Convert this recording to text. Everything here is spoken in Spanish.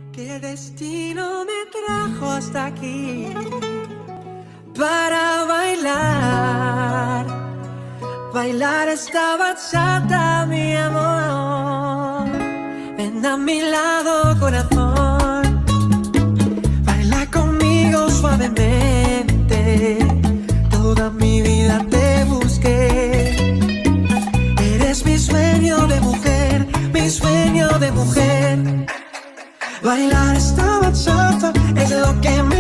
¿Qué destino me trajo hasta aquí? Para bailar, bailar esta bachata, mi amor. Ven a mi lado, corazón, baila conmigo suavemente. Toda mi vida te busqué. Eres mi sueño de mujer, mi sueño de mujer. Bailar esta bachata es lo que me